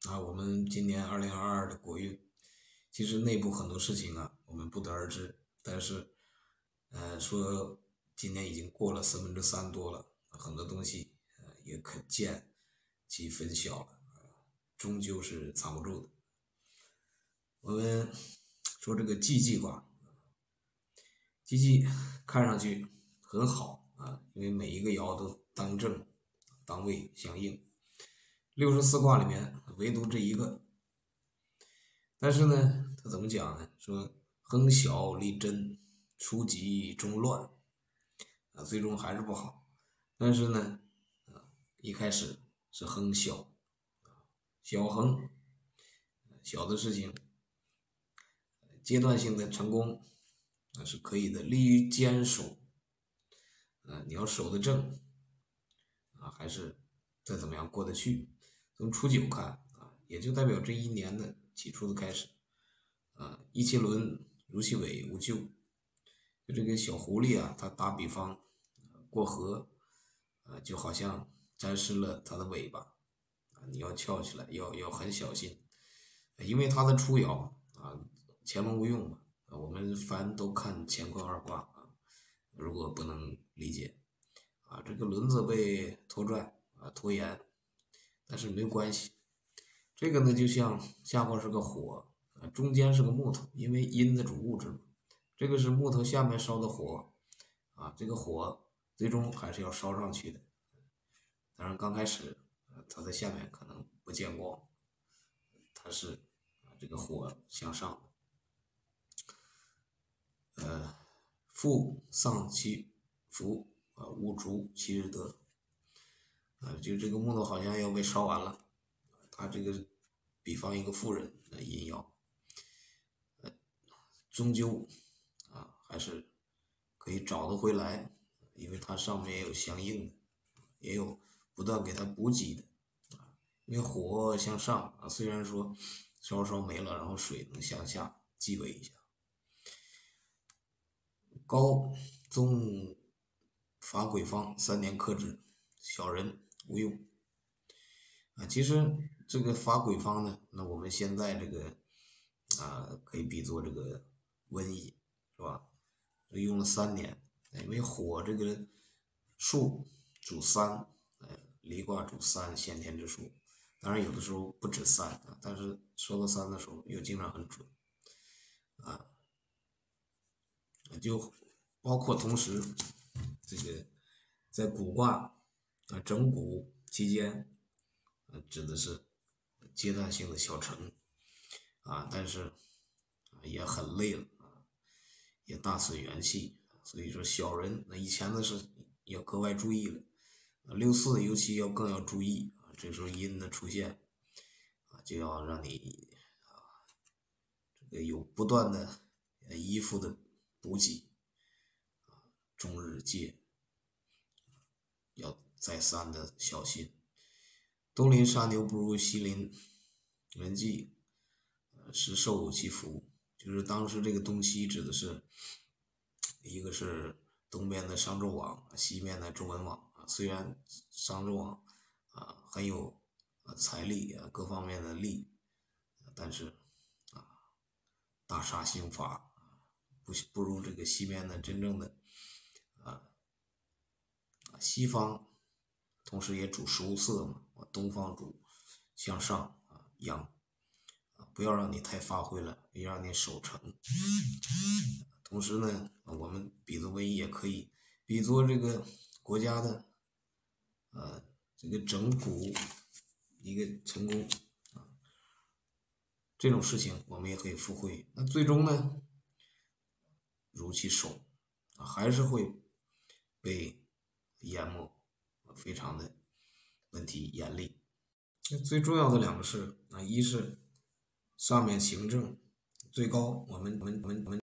我们今年2022的国运，其实内部很多事情我们不得而知，但是说今年已经过了3%多了，很多东西也可见其分晓了，终究是藏不住的。我们说这个季季卦，季季看上去很好因为每一个爻都当正当位相应，64卦里面唯独这一个。但是呢，他怎么讲呢？说亨小利贞，初吉中乱最终还是不好。但是呢，一开始是亨小，小亨，小的事情，阶段性的成功是可以的，利于坚守。你要守得正还是再怎么样过得去。从初九看也就代表这一年的起初的开始依其轮如其尾无咎。就这个小狐狸它打比方过河就好像沾湿了它的尾巴你要翘起来，要很小心，因为它的初爻潜龙勿用嘛我们凡都看乾坤二卦如果不能理解这个轮子被拖拽拖延，但是没关系。这个呢，就像下卦是个火中间是个木头，因为阴的主物质嘛，这个是木头下面烧的火这个火最终还是要烧上去的。当然刚开始它在下面可能不见光，它是这个火向上的。父丧其福勿逐其日得就这个木头好像要被烧完了，他这个比方一个妇人的阴爻终究还是可以找得回来，因为它上面也有相应的，也有不断给它补给的因为火向上虽然说烧没了，然后水能向下继位一下。高宗伐鬼方3年克之，小人无用其实这个伐鬼方呢，那我们现在这个可以比作这个瘟疫是吧？用了3年，因为火这个数主3，离卦主3，先天之数。当然有的时候不止3但是说到3的时候又经常很准就包括同时这个在卜卦整蛊期间指的是阶段性的小成但是也很累了也大损元气，所以说小人那以前的是要格外注意了64尤其更要注意这时候阴的出现就要让你这个有不断的依附的补给终日戒要再三的小心。东临杀牛不如西临人迹实受其福，就是当时这个东西指的是一个是东边的商纣王，西面的周文王虽然商纣王很有财力各方面的力但是大杀兴伐不如这个西边的真正的西方同时也主食物色嘛，东方主向上阳不要让你太发挥了，别让你守成。同时呢，我们比作瘟疫也可以比作这个国家的这个整蛊一个成功这种事情我们也可以附会。那最终呢，如其手还是会被淹没，非常的问题严厉。最重要的2个是一是上面行政最高，我们